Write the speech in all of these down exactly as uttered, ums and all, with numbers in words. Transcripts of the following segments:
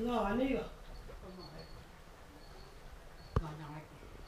No, amigo. ngon nói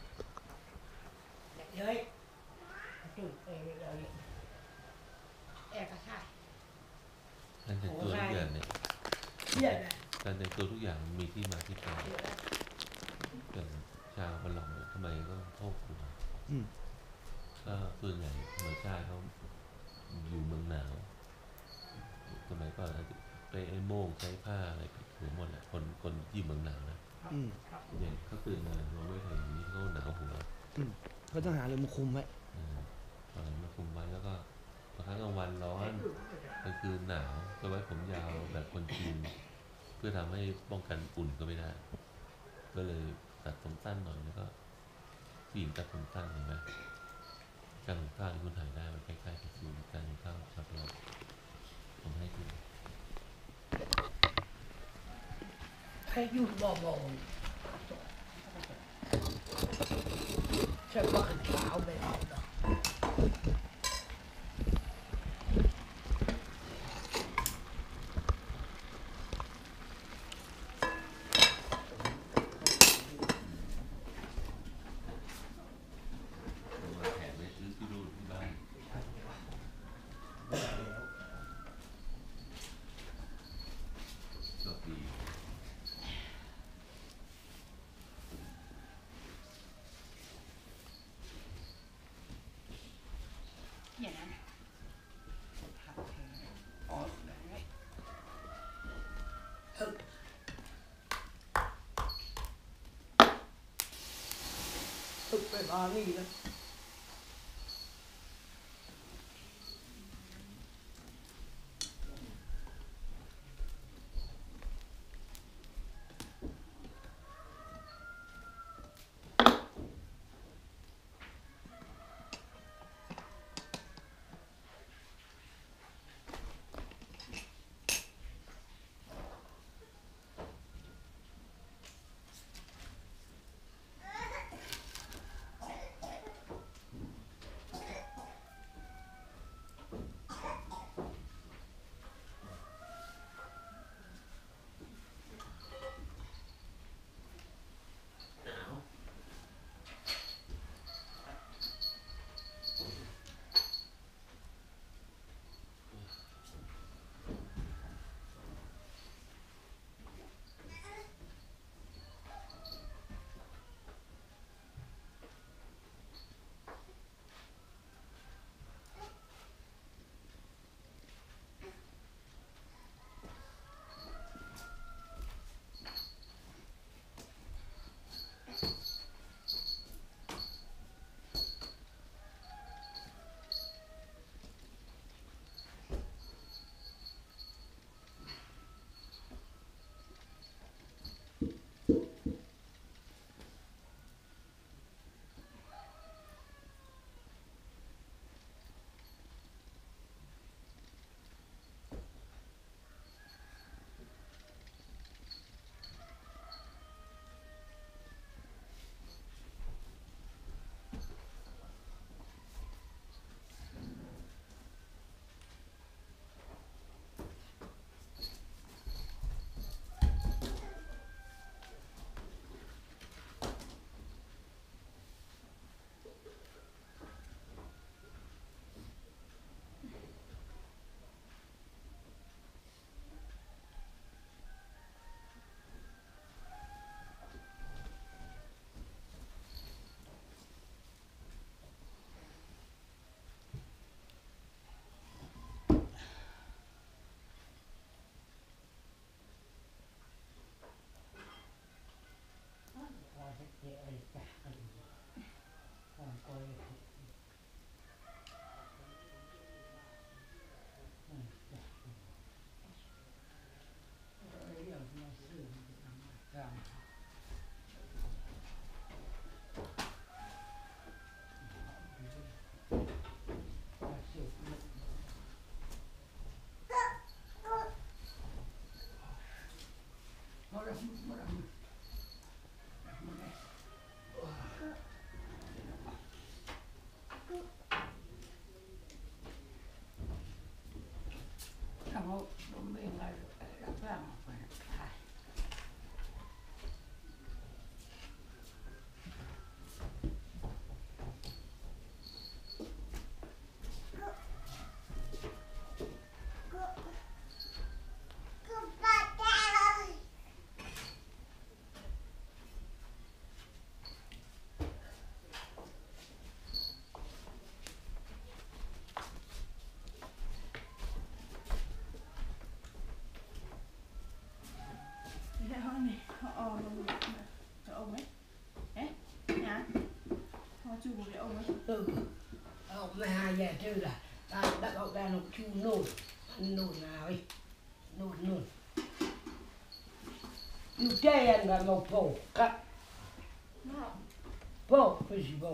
Đấy. từ từ rồi em có sai การแต่งตัวทุกอย่างเนี่ย Biết này. การแต่งตัวทุกอย่างมีที่มาที่ไปอย่างชาวบอลลองเนี่ยทำไมก็โทษกูก็ส่วนใหญ่ธรรมชาติเขาอยู่เมืองหนาวสมัยก่อนไปไอ้โม่งใช้ผ้าอะไรปิดหัวหมดแหละคนคนที่เมืองหนาวนะอย่างเขาตื่นมาเราไม่เห็นนี้เขาหนาวหัวก็ต้องหาอะไรมาคุมไว้อะไรมาคุมไว้แล้วก็บางครั้งกลางวันร้อนกลางคืนหนาวก็ไว้ผมยาวแบบคนจีนเพื่อทำให้ป้องกันอุ่นก็ไม่ได้ก็เลยตัดผมสั้นหน่อยแล้วก็ผู้หญิงตัดผมสั้นเห็นไหมการหุงข้าวที่คุณถ่ายได้มันคล้ายๆกับฟิลการหุงข้าวชาวเราผมให้คุณ Hay chút bò bò. Sẽ có hình thảo về họ đó. vậy nè Ồ, đấy ừ. Ừ, phải bỏ đi đó. không không biết là làm phải เอาไม่หาแย่ชื่อละตาดักเอาแต่นกชูนู่นอันนู่นนะเว้ยนู่นนู่นอยู่แจ้งกันมาโผล่กะโผล่ไม่ใช่โผล่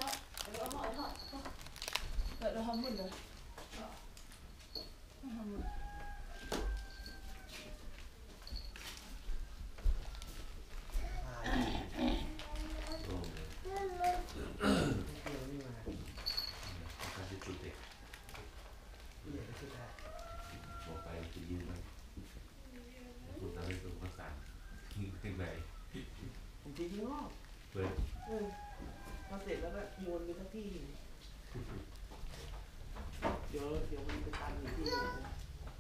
Đợi nó hâm mình rồi. Nó hâm mình. โอ้เลยการที่จุดเด็กบอกไปจะยืมมันคุณทำให้ตัวภาษายิงขึ้นไปผมจะยิงออกเปิดเออพอเสร็จแล้วก็โยนไปสักที่หนึ่งเดี๋ยวเดี๋ยวมันไปตันอยู่ที่อื่นนะ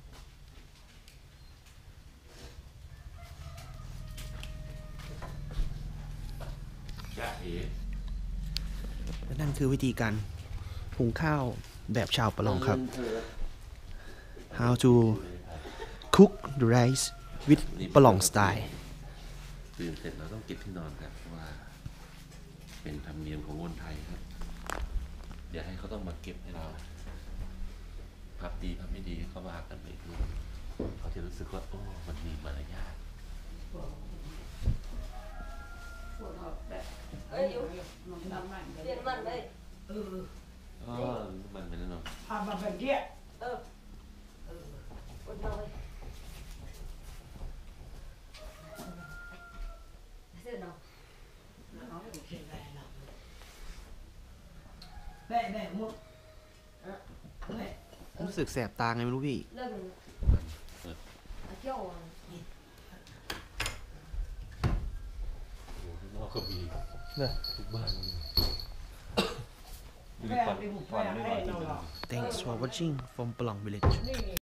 จ้าเอ๋และนั่นคือวิธีการหุงข้าวแบบชาวปะลองครับ how to cook the rice with ปะลอง style ตื่นเสร็จเราต้องเก็บที่นอนครับเพราะว่า เป็นธรรมเนียมของคนไทยครับ เดี๋ยวให้เขาต้องมาเก็บให้เราพับดีพับไม่ดีเขาว่ากันไปอีกทีเขาจะรู้สึกว่าโอ้มันมีมารยาท Ê, yêu. Nó mạnh cái Điện mặn đây. เอออ๋อมันเป็นแน่นอนพามาเป็นเจี๊ย Ừ. Ôi trời. Thế nào? เอาไปเสียแรงนะแม่แม่มุดแม่รู้สึกแสบตาไงไม่รู้พี่ Lên mình. À, kêu à. โอ้ข้างนอกก็มีเหรอทุกบ้านมีแม่ดิบุแม่ให้เราหรอก thanks for watching from ปะลอง village นี่